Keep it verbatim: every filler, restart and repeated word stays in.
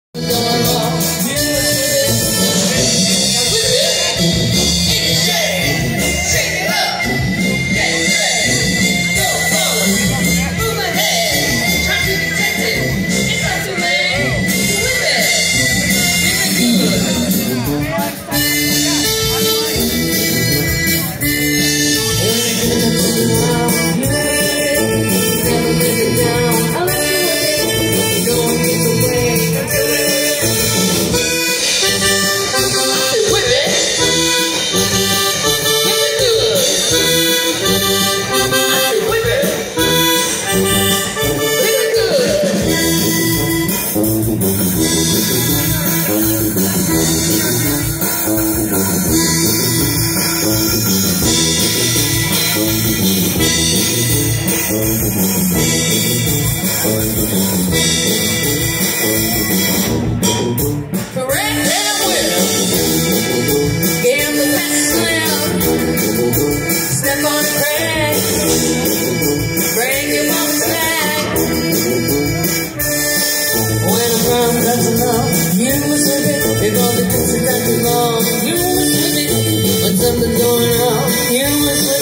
That's enough. You must have it. If all the things that you love, you must have it. But something's going on. You must have it.